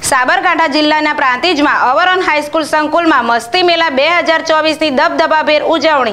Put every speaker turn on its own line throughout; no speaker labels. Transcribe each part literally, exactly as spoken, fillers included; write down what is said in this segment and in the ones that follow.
સાબરકાંઠા જિલ્લાના પ્રાંતિજમાં અવરોન હાઈસ્કૂલ સંકુલમાં મસ્તી મેળા બે હજાર ચોવીસની દબદબાભેર ઉજવણી।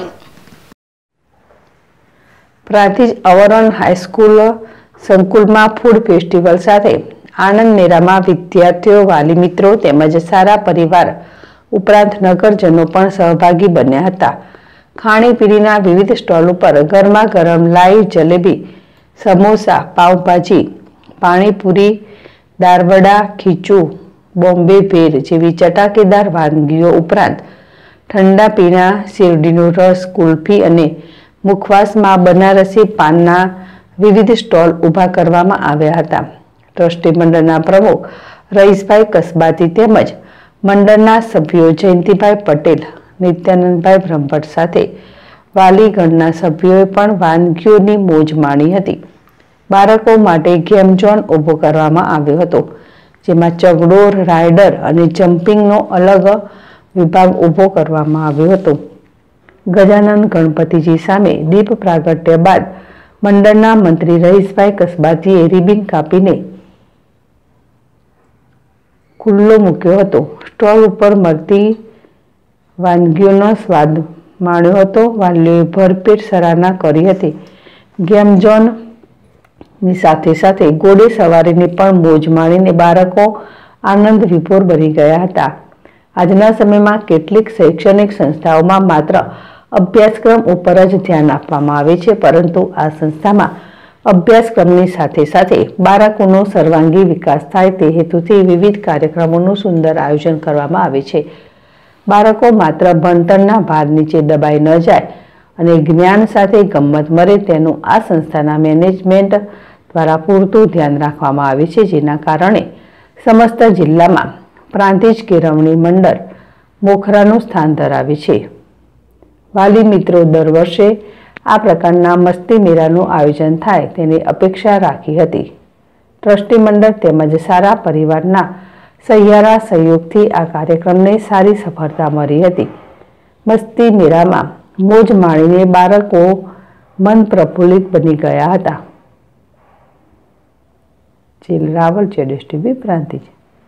પ્રાંતિજ અવરોન હાઈસ્કૂલ સંકુલમાં ફૂડ ફેસ્ટિવલ સાથે આનંદ મેળામાં વિદ્યાર્થીઓ, વાલી મિત્રો તેમજ સારા પરિવાર ઉપરાંત નગરજનો પણ સહભાગી બન્યા હતા। ખાણીપીણીના વિવિધ સ્ટોલ ઉપર ગરમા ગરમ લાઈવ જલેબી, સમોસા, પાવભાજી, પાણીપુરી, દાળવડા, ખીચું, બોમ્બે ભેળ જેવી ચટાકેદાર વાનગીઓ ઉપરાંત ઠંડા પીણા, શેરડીનો રસ, કુલ્ફી અને મુખવાસમાં બનારસી પાનના વિવિધ સ્ટોલ ઊભા કરવામાં આવ્યા હતા। ટ્રસ્ટી મંડળના પ્રમુખ રઈસભાઈ કસબાતી તેમજ મંડળના સભ્યો જયંતિભાઈ પટેલ, નિત્યાનંદભાઈ બ્રહ્મભટ્ટ સાથે વાલીગણના સભ્યોએ પણ વાનગીઓની મોજ માણી હતી। બાળકો માટે ગેમ ઝોન ઊભો કરવામાં આવ્યો હતો, જેમાં ચગડોળ, રાઇડર અને જમ્પિંગનો અલગ વિભાગ ઊભો કરવામાં આવ્યો હતો। ગજાનન ગણપતિજી સામે દીપ પ્રાગટ્ય બાદ મંડળના મંત્રી રઈસભાઈ કસબાતીએ રિબિન કાપીને ખુલ્લો મૂક્યો હતો। સ્ટોલ ઉપર મળતી વાનગીઓનો સ્વાદ માણ્યો હતો। વાલીઓએ ભરપેટ સરાહના કરી હતી। ગેમ ઝોનની સાથે સાથે ઘોડે સવારીની પણ મોજ માણીને બાળકો આનંદ વિભોર બની ગયા હતા। આજના સમયમાં કેટલીક શૈક્ષણિક સંસ્થાઓમાં માત્ર અભ્યાસક્રમ ઉપર જ ધ્યાન આપવામાં આવે છે, પરંતુ આ સંસ્થામાં અભ્યાસક્રમની સાથે સાથે બાળકોનો સર્વાંગી વિકાસ થાય તે હેતુથી વિવિધ કાર્યક્રમોનું સુંદર આયોજન કરવામાં આવે છે। બાળકો માત્ર ભણતરના ભાર નીચે દબાઈ ન જાય અને જ્ઞાન સાથે ગમ્મત મળે તેનું આ સંસ્થાના મેનેજમેન્ટ દ્વારા પૂરતું ધ્યાન રાખવામાં આવે છે, જેના કારણે સમસ્ત જિલ્લામાં પ્રાંતિજ કેળવણી મંડળ મોખરાનું સ્થાન ધરાવે છે। વાલી મિત્રો દર વર્ષે આ પ્રકારના મસ્તી મેળાનું આયોજન થાય તેની અપેક્ષા રાખી હતી। ટ્રસ્ટી મંડળ તેમજ સારા પરિવારના સહિયારા સહયોગથી આ કાર્યક્રમને સારી સફળતા મળી હતી। મસ્તી મેળામાં મોજ માણીને બાળકો મન પ્રફુલ્લિત બની ગયા હતા। જેલ રાવલ, જેડેશ ટીવી, પ્રાંતિજ।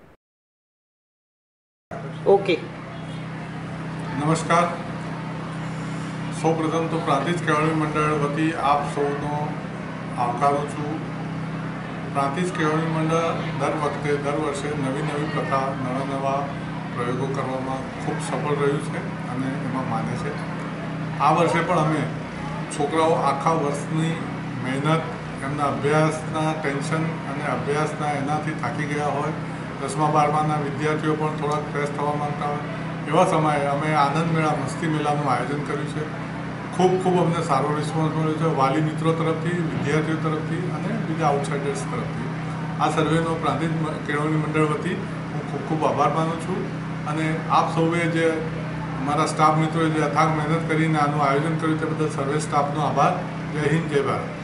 ઓકે,
નમસ્કાર। સૌપ્રથમ તો પ્રાંતિજ કેળવણી મંડળ વતી આપ સૌનો આવકારું છું। પ્રાંતિજ કેળવણી મંડળ દર વખતે દર વર્ષે નવી નવી પ્રકાર નવા નવા પ્રયોગો કરવામાં ખૂબ સફળ રહ્યું છે અને એમાં માને છે। આ વર્ષે પણ અમે છોકરાઓ આખા વર્ષની મહેનત, એમના અભ્યાસના ટેન્શન અને અભ્યાસના એનાથી થાકી ગયા હોય, દસમા બારમાના વિદ્યાર્થીઓ પણ થોડાક ફ્રેશ થવા માંગતા હોય, એવા સમયે અમે આનંદ મેળા, મસ્તી મેળાનું આયોજન કર્યું છે। ખૂબ ખૂબ અમને સારો રિસ્પોન્સ મળ્યો છે, વાલી મિત્રો તરફથી, વિદ્યાર્થીઓ તરફથી અને બીજા આઉટસાઇડર્સ તરફથી। આ સર્વેનો પ્રાંતિજ કેળવણી મંડળ વતી હું ખૂબ ખૂબ આભાર માનું છું અને આપ સૌએ જે મારા સ્ટાફ મિત્રોએ જે અથાગ મહેનત કરીને આનું આયોજન કર્યું તે બદલ સર્વે સ્ટાફનો આભાર। જય હિન્દ, જય ભારત।